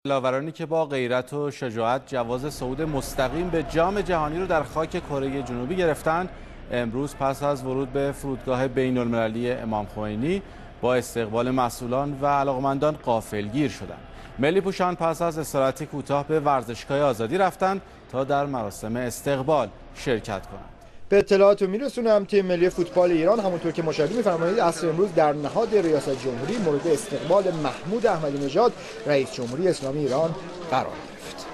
لاورانی که با غیرت و شجاعت جواز صعود مستقیم به جام جهانی رو در خاک کره جنوبی گرفتند، امروز پس از ورود به فرودگاه بین‌المللی امام خمینی با استقبال مسئولان و علاقمندان غافلگیر شدند. ملی پوشان پس از استراحتی کوتاه به ورزشگاه آزادی رفتند تا در مراسم استقبال شرکت کنند. به اطلاعاتتون میرسونم تیم ملی فوتبال ایران همونطور که مشاهده می‌فرمایید عصر امروز در نهاد ریاست جمهوری مورد استقبال محمود احمدی نژاد رئیس جمهوری اسلامی ایران قرار گرفت.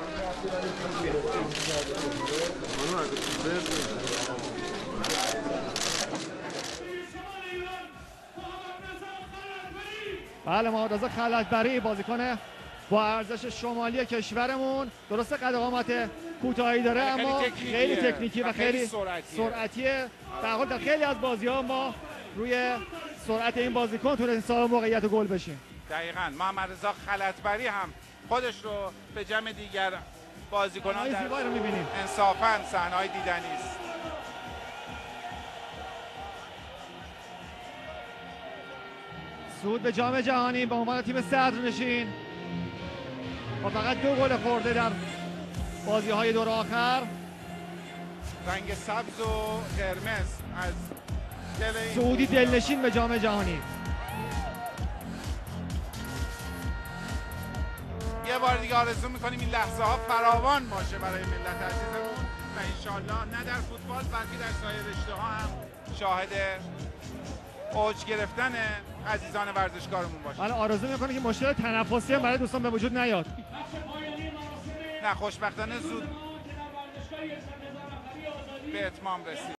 بله، محمد رضا خلعتبری بازیکن با ارزش شمالی کشورمون، درسته قد و قامت کوتاهی داره اما خیلی تکنیکی و خیلی سرعتیه. در حال در خیلی از بازی‌ها ما روی سرعت این بازیکن تونستیم صاحب موقعیت گل بشیم. دقیقاً محمد رضا خلعتبری هم خودش رو به جمع دیگر بازیکنان در انصافاً صحنه‌های دیدنی است. صعود به جام جهانی به عنوان تیم صدرنشین با فقط 2 گل خورده در بازی‌های دور آخر. رنگ سبز و قرمز از صعودی دلنشین به جام جهانی. یه بار دیگه آرزو می‌کنیم این لحظه ها فراوان باشه برای ملت عزیزمون و انشالله نه در فوتبال بلکه در سایر رشته‌ها هم شاهد اوج گرفتن عزیزان ورزشکارمون باشه. حالا آرزو می‌کنه که مشکل تنفسی هم برای دوستان به وجود نیاد. نه، خوشبختانه زود به اتمام رسید.